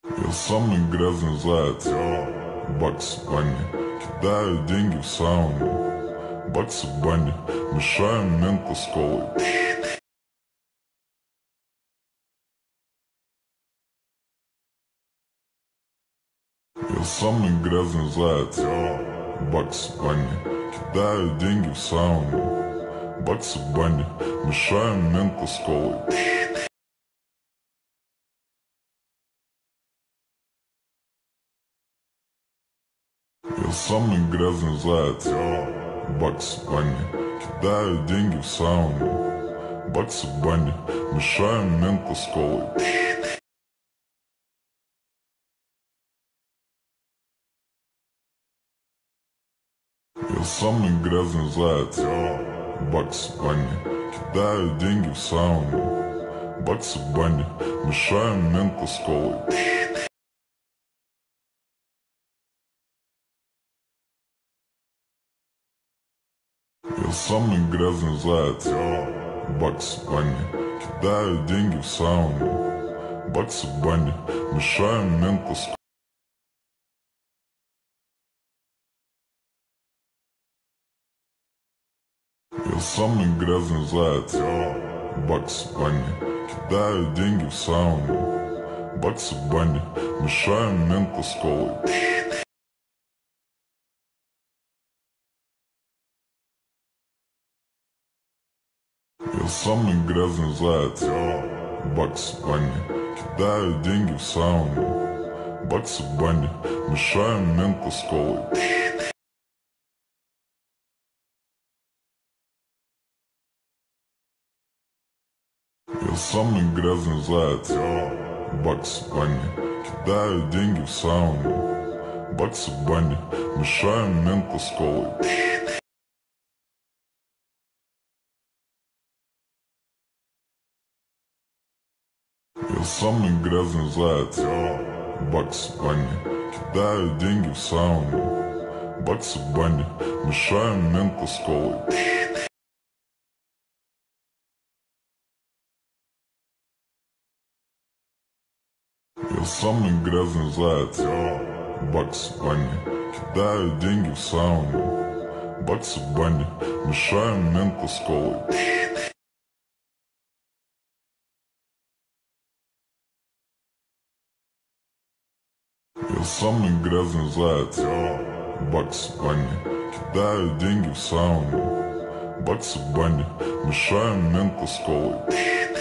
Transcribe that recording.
Я самый грязный заяц, Бакс Банни. Кидаю деньги в сауну, Бакс Банни. Мешаем мента с колой. Я самый грязный заяц, Бакс Банни. Кидаю деньги в сауну, Бакс Банни. Мешаем мента с колой. Я самый грязный заяц, Бакс Банни. Кидаю деньги в сауну, Бакс Банни. Мешаем мента с колой. Я самый грязный заяц, Бакс Банни. Кидаю деньги в сауну, Бакс Банни. Мешаем мента с колой. Я самый грязный заяц, Бакс Банни. Кидаю деньги в сауну, Бакс Банни. Мешаем мента с колой. Я самый грязный заяц, Бакс Банни. Кидаю деньги в сауну, Бакс Банни. Мешаем мента с колой. Я самый грязный заяц, Бакс Банни. Кидаю деньги в сауну, Бакс Банни. Мешаем мента с колой. Я самый грязный заяц, Бакс Банни. Кидаю деньги в сауну, Бакс Банни. Мешаем мента с колой. Я самый грязный заяц, Бакс Банни. Кидаю деньги в сауну, Бакс Банни. Мешаем мента с колой. Я самый грязный заяц, Бакс Банни. Кидаю деньги в сауну, Бакс Банни. Мешаем мента с колой. Я самый грязный заяц, Бакс Банни. Кидаю деньги в сауну, Бакс Банни. Мешаем мента с колой.